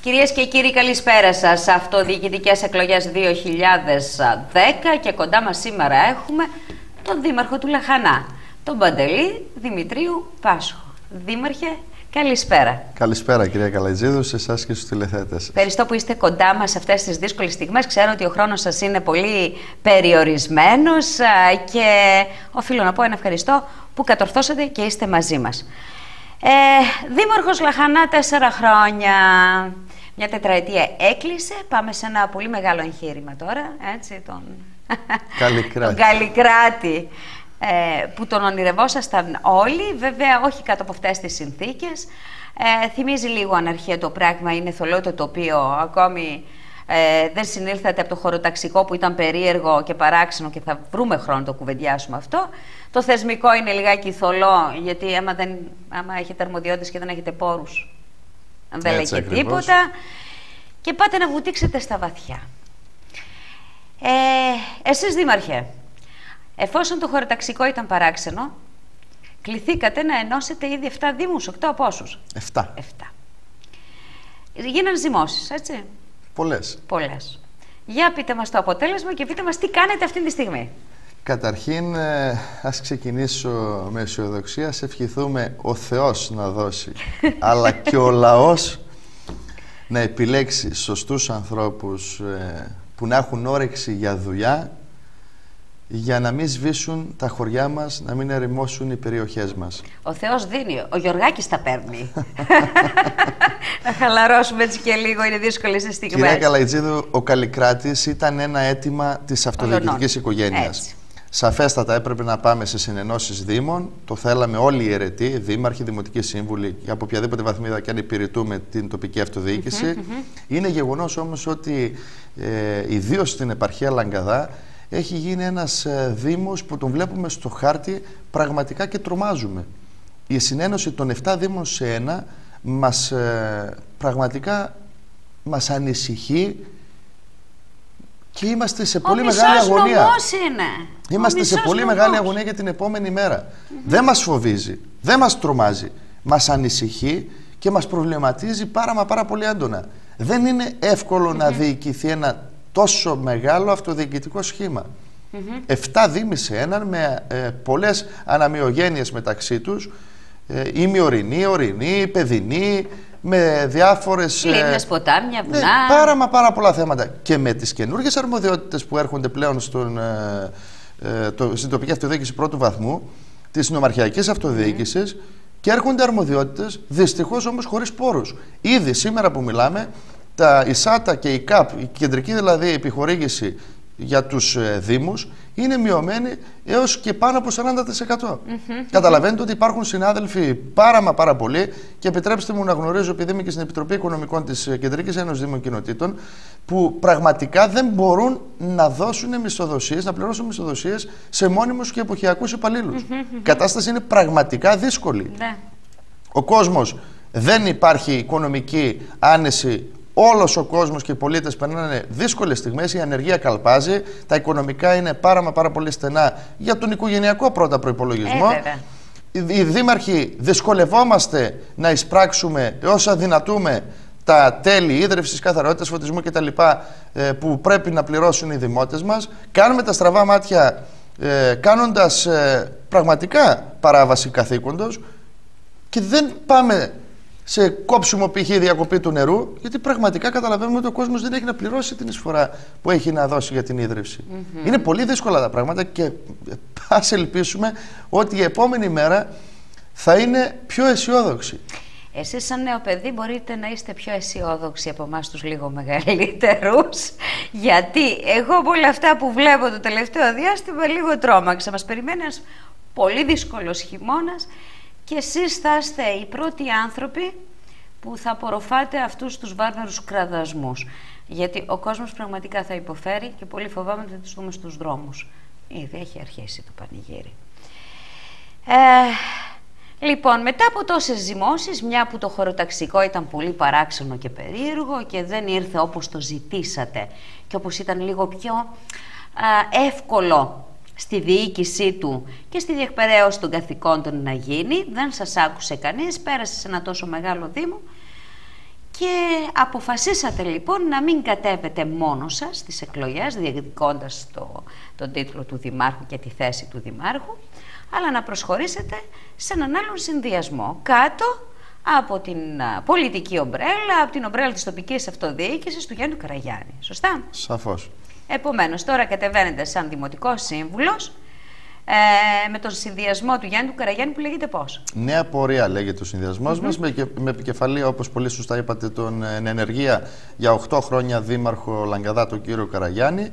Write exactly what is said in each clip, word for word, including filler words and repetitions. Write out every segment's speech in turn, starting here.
Κυρίες και κύριοι, καλησπέρα σας. Αυτοδιοικητικές εκλογές δύο χιλιάδες δέκα και κοντά μας σήμερα έχουμε τον Δήμαρχο του Λαχανά, τον Παντελή Δημητρίου Πάσχο. Δήμαρχε, καλησπέρα. Καλησπέρα κυρία Καλατζίδου, σε εσάς και στους τηλεθεατές. Ευχαριστώ που είστε κοντά μας αυτές τις δύσκολες στιγμές. Ξέρω ότι ο χρόνος σας είναι πολύ περιορισμένος και οφείλω να πω ένα ευχαριστώ που κατορθώσατε και είστε μαζί μας. Ε, Δήμαρχος Λαχανά, τέσσερα χρόνια. Μια τετραετία έκλεισε. Πάμε σε ένα πολύ μεγάλο εγχείρημα τώρα. Έτσι, τον Καλλικράτη. τον Καλλικράτη, ε, που τον ονειρευόσασταν όλοι. Βέβαια, όχι κάτω από αυτές τις συνθήκες. Ε, θυμίζει λίγο αναρχία το πράγμα. Είναι θολό το τοπίο. Ακόμη ε, δεν συνήλθατε από το χωροταξικό που ήταν περίεργο και παράξενο και θα βρούμε χρόνο να το κουβεντιάσουμε αυτό. Το θεσμικό είναι λιγάκι θολό, γιατί άμα, δεν, άμα έχετε αρμοδιότητες και δεν έχετε πόρους, δεν λέει και τίποτα. Και πάτε να βουτήξετε στα βαθιά. Ε, εσείς, Δήμαρχε, εφόσον το χωροταξικό ήταν παράξενο, κληθήκατε να ενώσετε ήδη επτά δήμους, οκτώ από όσους? Εφτά. Εφτά. Γίνανε ζυμώσεις, έτσι? Πολλές. Πολλές. Για πείτε μας το αποτέλεσμα και πείτε μας τι κάνετε αυτή τη στιγμή. Καταρχήν, ε, ας ξεκινήσω με αισιοδοξία. Σε ευχηθούμε ο Θεός να δώσει, αλλά και ο λαός να επιλέξει σωστούς ανθρώπους ε, που να έχουν όρεξη για δουλειά, για να μην σβήσουν τα χωριά μας, να μην ερημώσουν οι περιοχές μας. Ο Θεός δίνει, ο Γιωργάκης τα παίρνει. Να χαλαρώσουμε έτσι και λίγο, είναι δύσκολες οι στιγμές. Κυρία Καλατζίδου, ο Καλλικράτης ήταν ένα αίτημα της αυτοδιοικητικής οικογένειας. Έτσι. Σαφέστατα έπρεπε να πάμε σε συνενώσεις δήμων. Το θέλαμε όλοι οι αιρετοί, δήμαρχοι, δημοτικοί σύμβουλοι, από οποιαδήποτε βαθμίδα και αν υπηρετούμε την τοπική αυτοδιοίκηση. Mm-hmm, mm-hmm. Είναι γεγονός όμως ότι ε, ιδίως στην επαρχία Λαγκαδά έχει γίνει ένας ε, δήμος που τον βλέπουμε στο χάρτη πραγματικά και τρομάζουμε. Η συνένωση των επτά δήμων σε ένα μας ε, πραγματικά μας ανησυχεί. Και είμαστε σε πολύ ο μεγάλη αγωνία. Είναι. Είμαστε σε πολύ νομός. μεγάλη αγωνία για την επόμενη μέρα. Mm-hmm. Δεν μας φοβίζει, δεν μας τρομάζει. Μας ανησυχεί και μας προβληματίζει πάρα μα πάρα πολύ έντονα. Δεν είναι εύκολο mm-hmm. να διοικηθεί ένα τόσο μεγάλο αυτοδιοικητικό σχήμα. Mm-hmm. Εφτά δήμοι σε έναν με ε, πολλές αναμειογένειες μεταξύ τους. Ε, ημιορεινή, ορεινή, παιδινή, με διάφορες... Λίμνες, ποτάμια, βουνά... Ναι, πάρα μα πάρα πολλά θέματα. Και με τις καινούργιες αρμοδιότητες που έρχονται πλέον στον, ε, ε, το, στην τοπική αυτοδιοίκηση πρώτου βαθμού, της νομαρχιακής αυτοδιοίκησης, mm. και έρχονται αρμοδιότητες, δυστυχώς όμως χωρίς πόρους. Ήδη σήμερα που μιλάμε, τα ΙΣΑΤΑ και η ΚΑΠ, η κεντρική δηλαδή επιχορήγηση για τους ε, δήμους, είναι μειωμένη έως και πάνω από σαράντα τοις εκατό. Mm-hmm. Καταλαβαίνετε ότι υπάρχουν συνάδελφοι πάρα μα πάρα πολλοί, και επιτρέψτε μου να γνωρίζω, επειδή είμαι και στην Επιτροπή Οικονομικών της Κεντρικής Ένωσης Δήμων Κοινοτήτων, που πραγματικά δεν μπορούν να δώσουν μισθοδοσίες, να πληρώσουν μισθοδοσίες σε μόνιμους και εποχιακούς υπαλλήλους. Mm-hmm. Η κατάσταση είναι πραγματικά δύσκολη. Mm-hmm. Ο κόσμος, δεν υπάρχει οικονομική άνεση. Όλος ο κόσμος και οι πολίτες περνάνε δύσκολες στιγμές, η ανεργία καλπάζει, τα οικονομικά είναι πάρα μα πάρα πολύ στενά για τον οικογενειακό πρώτα προϋπολογισμό. Ε, οι δήμαρχοι δυσκολευόμαστε να εισπράξουμε όσα δυνατούμε τα τέλη ίδρυυσης, καθαρότητας, φωτισμού κτλ. Που πρέπει να πληρώσουν οι δημότες μας. Κάνουμε τα στραβά μάτια ε, κάνοντας ε, πραγματικά παράβαση καθήκοντος και δεν πάμε σε κόψιμο π.χ. διακοπή του νερού, γιατί πραγματικά καταλαβαίνουμε ότι ο κόσμος δεν έχει να πληρώσει την εισφορά που έχει να δώσει για την ίδρυυση. Mm-hmm. Είναι πολύ δύσκολα τα πράγματα και ας ελπίσουμε ότι η επόμενη μέρα θα είναι πιο αισιόδοξη. Εσείς σαν νέο παιδί μπορείτε να είστε πιο αισιόδοξοι από εμάς τους λίγο μεγαλύτερους, γιατί εγώ από όλα αυτά που βλέπω το τελευταίο διάστημα λίγο τρόμαξα. Μας περιμένει ένας πολύ δύσκολος χειμώνας. Και εσείς θα είστε οι πρώτοι άνθρωποι που θα απορροφάτε αυτούς τους βάρβαρους κραδασμούς. Γιατί ο κόσμος πραγματικά θα υποφέρει και πολύ φοβάμαι ότι θα τους δούμε στους δρόμους. Ήδη έχει αρχίσει το πανηγύρι. Ε, λοιπόν, μετά από τόσες ζυμώσεις, μια που το χωροταξικό ήταν πολύ παράξενο και περίεργο και δεν ήρθε όπως το ζητήσατε και όπως ήταν λίγο πιο α, εύκολο στη διοίκησή του και στη διεκπαιρέωση των καθηκόντων να γίνει, δεν σας άκουσε κανείς, πέρασε σε ένα τόσο μεγάλο δήμο Και αποφασίσατε λοιπόν να μην κατέβετε μόνο σας στις εκλογές, διεκδικώντας το, τον τίτλο του Δημάρχου και τη θέση του Δημάρχου, αλλά να προσχωρήσετε σε έναν άλλον συνδυασμό κάτω από την πολιτική ομπρέλα, από την ομπρέλα της τοπικής αυτοδιοίκησης του Γιάννου Καραγιάννη. Σωστά? Σαφώς. Επομένως, τώρα κατεβαίνετε σαν δημοτικός σύμβουλος ε, με τον συνδυασμό του Γιάννη του Καραγιάννη που λέγεται πώς? Νέα Πορεία λέγεται ο συνδυασμός mm-hmm. μας, με, με επικεφαλή, όπως πολύ σωστά είπατε, τον εν ενεργεία για οκτώ χρόνια δήμαρχο Λαγκαδά, τον κύριο Καραγιάννη.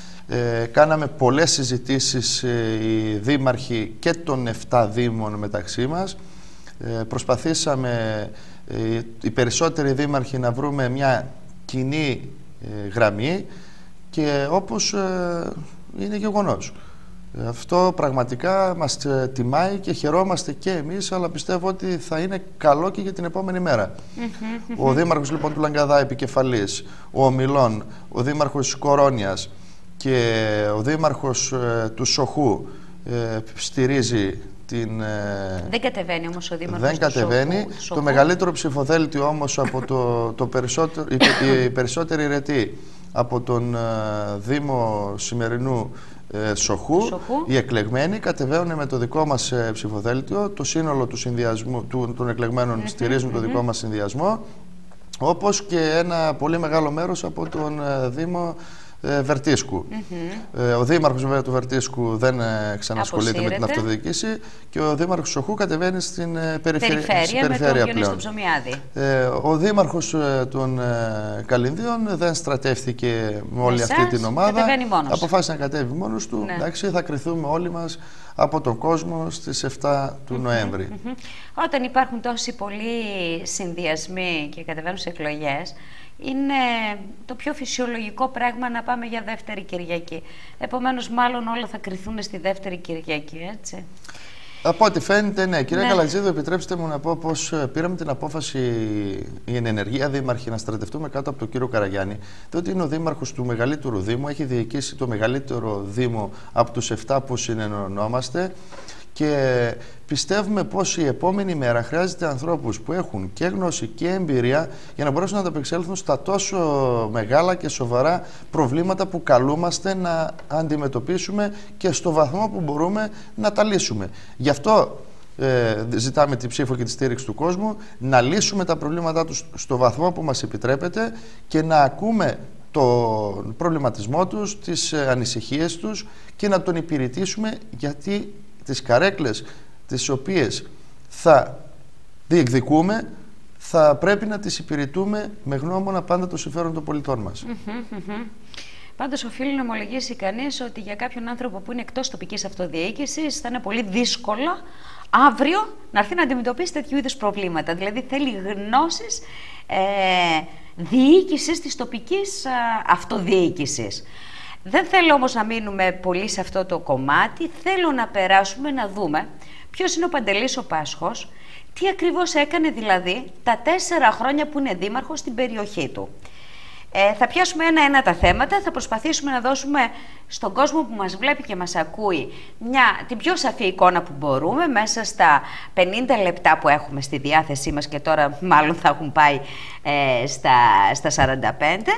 Ε, κάναμε πολλές συζητήσεις ε, οι δήμαρχοι και των επτά δήμων μεταξύ μας. Ε, προσπαθήσαμε ε, οι περισσότεροι δήμαρχοι να βρούμε μια κοινή ε, γραμμή και όπως ε, είναι γεγονός. Ε, αυτό πραγματικά μας ε, τιμάει και χαιρόμαστε και εμείς, αλλά πιστεύω ότι θα είναι καλό και για την επόμενη μέρα. Mm-hmm. Ο δήμαρχος λοιπόν του Λαγκαδά επικεφαλής, ο Ομιλών, ο δήμαρχος της Κορώνιας και ο δήμαρχος ε, του Σοχού ε, στηρίζει την... Ε, δεν κατεβαίνει όμως ο δήμαρχος δεν κατεβαίνει. του Σοχού. Το μεγαλύτερο ψηφοδέλτιο όμως από το, το περισσότερο, η, η περισσότερη ρετή από τον ε, Δήμο σημερινού ε, Σοχού, Σοχού, οι εκλεγμένοι κατεβαίνουν με το δικό μας ε, ψηφοδέλτιο. Το σύνολο του συνδυασμού του, των εκλεγμένων mm-hmm, στηρίζουν mm-hmm. το δικό μας συνδυασμό, όπως και ένα πολύ μεγάλο μέρος από τον ε, Δήμο ε, Βερτίσκου. Mm-hmm. ε, ο δήμαρχος βέβαια του Βερτίσκου δεν ε, ξανασχολείται με την αυτοδιοίκηση και ο δήμαρχος Σοχού κατεβαίνει στην ε, περιφέρεια, περιφέρεια, περιφέρεια με τον Διονύση Ψωμιάδη. Ε, ο δήμαρχος ε, των ε, Καλυνδίων δεν στρατεύθηκε με όλη Εσάς, αυτή την ομάδα. Μόνος. Αποφάσισε να κατέβει μόνος του. Ναι. Εντάξει, θα κριθούμε όλοι μας από τον κόσμο στις εφτά του Νοέμβρη. Mm-hmm. Όταν υπάρχουν τόσοι πολλοί συνδυασμοί και κατεβαίνουν σε εκλογές, είναι το πιο φυσιολογικό πράγμα να πάμε για δεύτερη Κυριακή. Επομένως, μάλλον όλα θα κριθούν στη δεύτερη Κυριακή, έτσι. Από ό,τι φαίνεται, ναι. Κυρία ναι. Καλατζίδου, επιτρέψτε μου να πω πως πήραμε την απόφαση η ενεργεία δήμαρχοι να στρατευτούμε κάτω από τον κύριο Καραγιάννη, διότι είναι ο δήμαρχος του μεγαλύτερου δήμου, έχει διοικήσει το μεγαλύτερο δήμο από τους εφτά που συνενωνόμαστε. Και πιστεύουμε πως η επόμενη μέρα χρειάζεται ανθρώπους που έχουν και γνώση και εμπειρία για να μπορέσουν να ανταπεξέλθουν στα τόσο μεγάλα και σοβαρά προβλήματα που καλούμαστε να αντιμετωπίσουμε και στο βαθμό που μπορούμε να τα λύσουμε. Γι' αυτό ε, ζητάμε τη ψήφο και τη στήριξη του κόσμου, να λύσουμε τα προβλήματά τους στο βαθμό που μας επιτρέπεται και να ακούμε τον προβληματισμό τους, τις ανησυχίες τους και να τον υπηρετήσουμε, γιατί τις καρέκλες τις οποίες θα διεκδικούμε θα πρέπει να τις υπηρετούμε με γνώμονα πάντα το συμφέρον των πολιτών μας. Mm-hmm, mm-hmm. Πάντως οφείλει να ομολογήσει κανείς ότι για κάποιον άνθρωπο που είναι εκτός τοπικής αυτοδιοίκησης θα είναι πολύ δύσκολο αύριο να έρθει να αντιμετωπίσει τέτοιου είδους προβλήματα. Δηλαδή θέλει γνώσεις ε, διοίκησης της τοπικής ε, αυτοδιοίκησης. Δεν θέλω όμως να μείνουμε πολύ σε αυτό το κομμάτι. Θέλω να περάσουμε να δούμε ποιος είναι ο Παντελής ο Πάσχος, τι ακριβώς έκανε δηλαδή τα τέσσερα χρόνια που είναι δήμαρχος στην περιοχή του. Ε, θα πιάσουμε ένα-ένα τα θέματα, θα προσπαθήσουμε να δώσουμε στον κόσμο που μας βλέπει και μας ακούει μια, την πιο σαφή εικόνα που μπορούμε μέσα στα πενήντα λεπτά που έχουμε στη διάθεσή μας και τώρα μάλλον θα έχουν πάει ε, στα, στα σαράντα πέντε.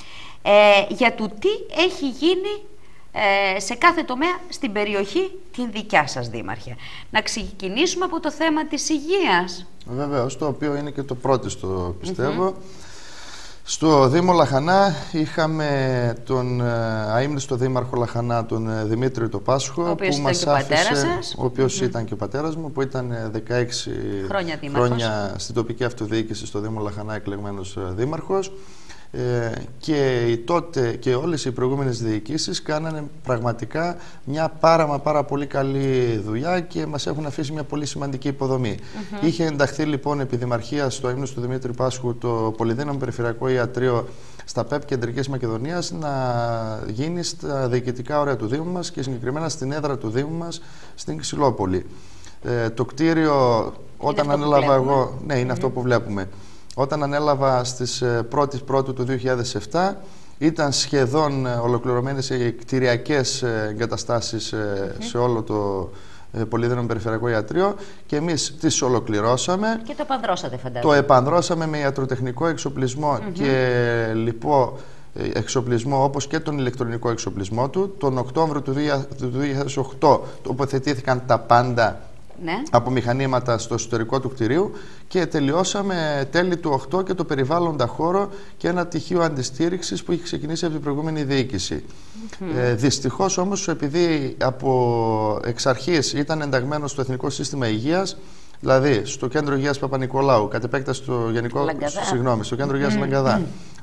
Ε, για το τι έχει γίνει ε, σε κάθε τομέα στην περιοχή την δικιά σας, Δήμαρχε. Να ξεκινήσουμε από το θέμα της υγείας. Βεβαίως, το οποίο είναι και το πρώτο, πιστεύω. Mm-hmm. Στο Δήμο Λαχανά είχαμε τον αείμνηστο δήμαρχο Λαχανά, τον Δημήτρη το Πάσχο, ο οποίος που ήταν μας και ο άφησε, πατέρας σας. ο οποίος mm-hmm. ήταν και ο πατέρας μου, που ήταν δεκαέξι χρόνια, χρόνια στην τοπική αυτοδιοίκηση στο Δήμο Λαχανά εκλεγμένος δήμαρχος. Ε, και οι τότε και όλες οι προηγούμενες διοικήσεις κάνανε πραγματικά μια πάρα μα πάρα πολύ καλή δουλειά και μας έχουν αφήσει μια πολύ σημαντική υποδομή. Mm-hmm. Είχε ενταχθεί λοιπόν επί δημαρχία στο αείμνηστο του Δημήτρη Πάσχου το πολυδύναμο περιφερειακό ιατρείο στα ΠΕΠ Κεντρικής Μακεδονίας να γίνει στα διοικητικά όρια του Δήμου μας και συγκεκριμένα στην έδρα του Δήμου μας στην Ξυλόπολη. Ε, το κτίριο όταν ανέλαβα εγώ, ναι, είναι mm-hmm. αυτό που βλέπουμε. Όταν ανέλαβα στις πρώτη Πρώτου του δύο χιλιάδες επτά ήταν σχεδόν ολοκληρωμένες οι κτηριακές εγκαταστάσεις mm-hmm. σε όλο το Πολυδύναμο Περιφερειακό Ιατρείο και εμείς τις ολοκληρώσαμε. Και το επανδρώσατε, φαντάζομαι. Το επανδρώσαμε με ιατροτεχνικό εξοπλισμό mm-hmm. και λοιπό εξοπλισμό, όπως και τον ηλεκτρονικό εξοπλισμό του. Τον Οκτώβριο του δύο χιλιάδες οκτώ τοποθετήθηκαν τα πάντα ναι. από μηχανήματα στο εσωτερικό του κτηρίου και τελειώσαμε τέλη του οκτώ και το περιβάλλοντα χώρο και ένα τυχείο αντιστήριξης που είχε ξεκινήσει από την προηγούμενη διοίκηση. Mm-hmm. Ε, δυστυχώς όμως, επειδή από εξ αρχής ήταν ενταγμένο στο Εθνικό Σύστημα Υγείας, δηλαδή στο Κέντρο Υγείας Παπα-Νικολάου, κατ' επέκταση στο Γενικό, συγγνώμη, στο Κέντρο Υγείας mm. Λαγκαδά,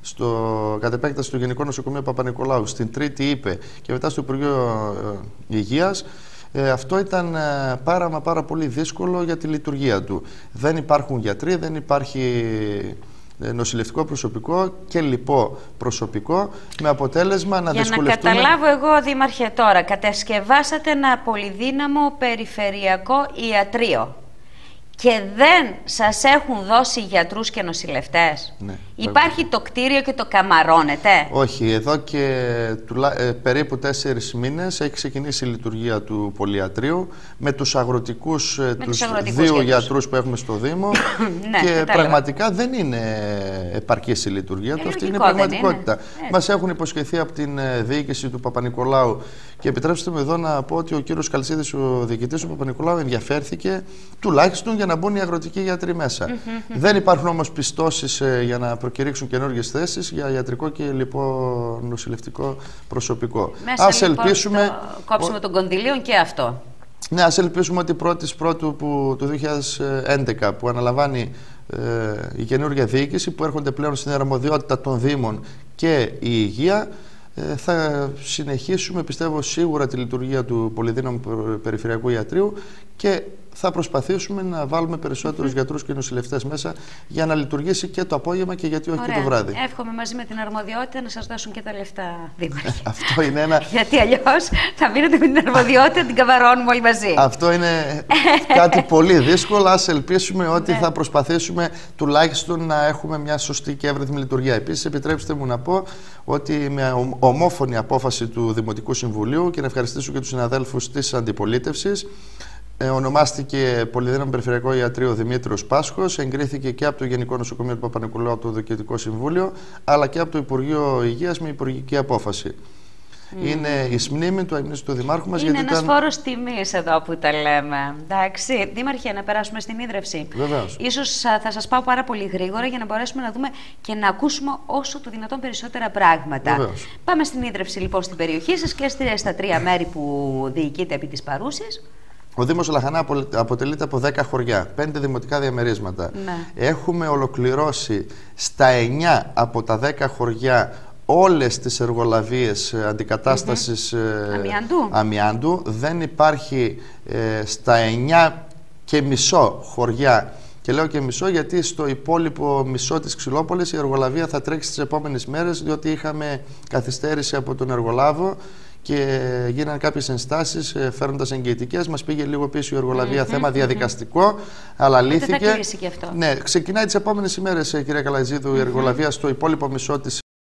στο κατ' επέκταση στο Γενικό Νοσοκομείο Παπα-Νικολάου, στην Τρίτη Ήπε και μετά στο Υπουργείο Υγείας, ε, αυτό ήταν ε, πάρα μα πάρα πολύ δύσκολο για τη λειτουργία του. Δεν υπάρχουν γιατροί, δεν υπάρχει νοσηλευτικό προσωπικό και λοιπό προσωπικό, με αποτέλεσμα να δυσκολευτούμε. Για να καταλάβω εγώ, Δήμαρχε, τώρα κατασκευάσατε ένα πολυδύναμο περιφερειακό ιατρείο και δεν σας έχουν δώσει γιατρούς και νοσηλευτές. Ναι, υπάρχει βέβαια. Το κτίριο και το καμαρώνετε. Όχι, εδώ και τουλά, ε, περίπου τέσσερις μήνες έχει ξεκινήσει η λειτουργία του πολυιατρείου με τους αγροτικούς, με τους, τους αγροτικούς δύο γιατρούς. γιατρούς που έχουμε στο Δήμο ναι, και κατάλαβα. Πραγματικά δεν είναι επαρκής η λειτουργία του. Αυτή είναι η πραγματικότητα. Μας έχουν υποσχεθεί από την διοίκηση του Παπα-Νικολάου και επιτρέψτε μου εδώ να πω ότι ο κύριος Καλσίδης, ο διοικητής του Παπα-Νικολάου, ενδιαφέρθηκε τουλάχιστον για να μπουν οι αγροτικοί γιατροί μέσα. Mm-hmm. Δεν υπάρχουν όμως πιστώσεις ε, για να προκηρύξουν καινούργιες θέσεις για ιατρικό και λοιπό νοσηλευτικό προσωπικό. Μέσα ας λοιπόν ελπίσουμε το κόψιμο ο... των κονδυλίων και αυτό. Ναι, ας ελπίσουμε ότι πρώτης πρώτου που, το δύο χιλιάδες έντεκα που αναλαμβάνει ε, η καινούργια διοίκηση, που έρχονται πλέον στην αρμοδιότητα των Δήμων και η υγεία, ε, θα συνεχίσουμε, πιστεύω σίγουρα, τη λειτουργία του Πολυδύναμου Περιφερειακού Ιατρείου και θα προσπαθήσουμε να βάλουμε περισσότερους mm-hmm. γιατρούς και νοσηλευτές μέσα για να λειτουργήσει και το απόγευμα και γιατί όχι Ωραία. Και το βράδυ. Εύχομαι μαζί με την αρμοδιότητα να σας δώσουν και τα λεφτά, Δήμαρχε. Αυτό είναι ένα... γιατί αλλιώς θα μείνετε με την αρμοδιότητα, την καβαρώνουμε όλοι μαζί. Αυτό είναι κάτι πολύ δύσκολο. Ας ελπίσουμε ότι ναι. θα προσπαθήσουμε τουλάχιστον να έχουμε μια σωστή και εύρυθμη λειτουργία. Επίσης, επιτρέψτε μου να πω ότι με ομόφωνη απόφαση του Δημοτικού Συμβουλίου, και να ευχαριστήσω και τους συναδέλφους της αντιπολίτευσης, Ε, ονομάστηκε Πολυδύναμο Περιφερειακό Ιατρείο Δημήτριος Πάσχος, εγκρίθηκε και από το Γενικό Νοσοκομείο του Παπα-Νικολάου το Διοικητικό Συμβούλιο, αλλά και από το Υπουργείο Υγείας με υπουργική απόφαση. Mm. Είναι εις μνήμη του αιμνής του Δημάρχου μας. Είναι γιατί ένας ήταν... φόρος τιμής εδώ που τα λέμε. Εντάξει, Δήμαρχε, να περάσουμε στην ίδρυυση. Βεβαίως. Ίσως θα σας πάω πάρα πολύ γρήγορα για να μπορέσουμε να δούμε και να ακούσουμε όσο το δυνατόν περισσότερα πράγματα. Βεβαίως. Πάμε στην ίδρυυση λοιπόν στην περιοχή σας και στα τρία μέρη που διοικείται επί της παρούσης. Ο Δήμος Λαχανά αποτελείται από δέκα χωριά, πέντε δημοτικά διαμερίσματα. Ναι. Έχουμε ολοκληρώσει στα εννιά από τα δέκα χωριά όλες τις εργολαβίες αντικατάστασης mm-hmm. αμοιάντου. αμοιάντου. Δεν υπάρχει ε, στα εννιά και μισό χωριά, και λέω και μισό γιατί στο υπόλοιπο μισό της Ξυλόπολης η εργολαβία θα τρέξει τις επόμενες μέρες, διότι είχαμε καθυστέρηση από τον εργολάβο και γίνανε κάποιες ενστάσεις φέρνοντας εγγυητικές. Μας πήγε λίγο πίσω η εργολαβία, mm-hmm, θέμα διαδικαστικό, mm-hmm. αλλά λύθηκε. Δεν θα κλείσει και αυτό. Ναι, ξεκινάει τις επόμενες ημέρες, κυρία Καλατζίδου, mm-hmm. η εργολαβία στο υπόλοιπο μισό της